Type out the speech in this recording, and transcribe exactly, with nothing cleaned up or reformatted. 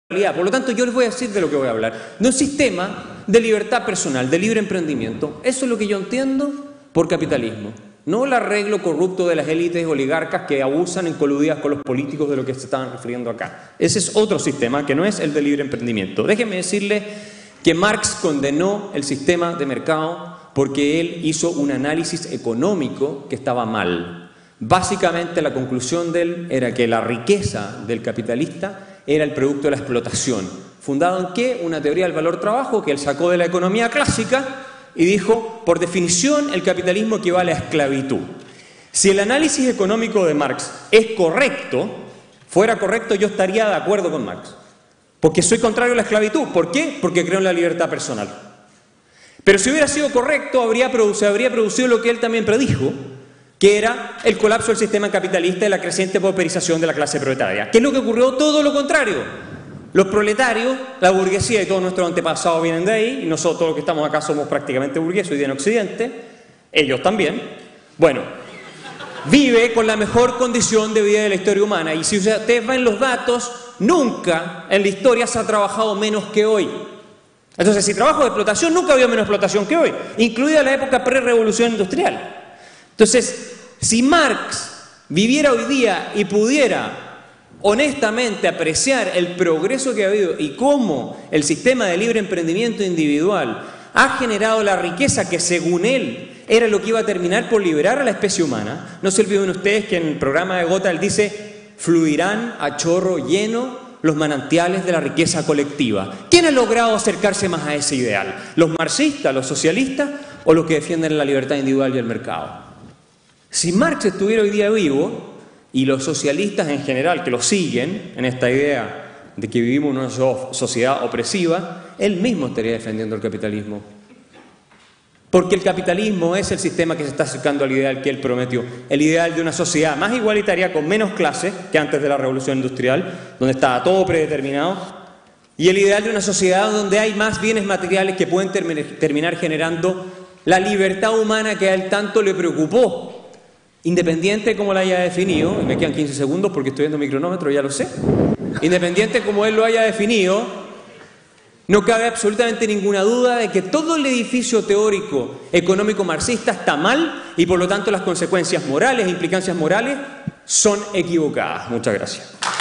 Por lo tanto, yo les voy a decir de lo que voy a hablar, de un sistema de libertad personal, de libre emprendimiento. Eso es lo que yo entiendo por capitalismo, no el arreglo corrupto de las élites oligarcas que abusan en coludidas con los políticos de lo que se estaban refiriendo acá. Ese es otro sistema que no es el de libre emprendimiento. Déjenme decirles que Marx condenó el sistema de mercado porque él hizo un análisis económico que estaba mal. Básicamente la conclusión de él era que la riqueza del capitalista era el producto de la explotación. ¿Fundado en qué? Una teoría del valor-trabajo que él sacó de la economía clásica y dijo, por definición, el capitalismo equivale a esclavitud. Si el análisis económico de Marx es correcto, fuera correcto, yo estaría de acuerdo con Marx. Porque soy contrario a la esclavitud. ¿Por qué? Porque creo en la libertad personal. Pero si hubiera sido correcto, habría producido, habría producido lo que él también predijo, que era el colapso del sistema capitalista y la creciente pauperización de la clase proletaria. ¿Qué es lo que ocurrió? Todo lo contrario. Los proletarios, la burguesía y todos nuestros antepasados vienen de ahí, y nosotros los que estamos acá somos prácticamente burgueses hoy día en Occidente, ellos también. Bueno, vive con la mejor condición de vida de la historia humana, y si ustedes ven los datos, nunca en la historia se ha trabajado menos que hoy. Entonces, si trabajo de explotación, nunca ha habido menos explotación que hoy, incluida la época pre-revolución industrial. Entonces, si Marx viviera hoy día y pudiera honestamente apreciar el progreso que ha habido y cómo el sistema de libre emprendimiento individual ha generado la riqueza que según él era lo que iba a terminar por liberar a la especie humana, no se olviden ustedes que en el programa de Gotha él dice, fluirán a chorro lleno los manantiales de la riqueza colectiva. ¿Quién ha logrado acercarse más a ese ideal? ¿Los marxistas, los socialistas o los que defienden la libertad individual y el mercado? Si Marx estuviera hoy día vivo, y los socialistas en general que lo siguen en esta idea de que vivimos en una sociedad opresiva, él mismo estaría defendiendo el capitalismo. Porque el capitalismo es el sistema que se está acercando al ideal que él prometió, el ideal de una sociedad más igualitaria con menos clases que antes de la revolución industrial, donde estaba todo predeterminado, y el ideal de una sociedad donde hay más bienes materiales que pueden term- terminar generando la libertad humana que a él tanto le preocupó. Independiente como la haya definido, y me quedan quince segundos porque estoy viendo mi cronómetro, ya lo sé, independiente como él lo haya definido, no cabe absolutamente ninguna duda de que todo el edificio teórico económico marxista está mal y por lo tanto las consecuencias morales e implicancias morales son equivocadas. Muchas gracias.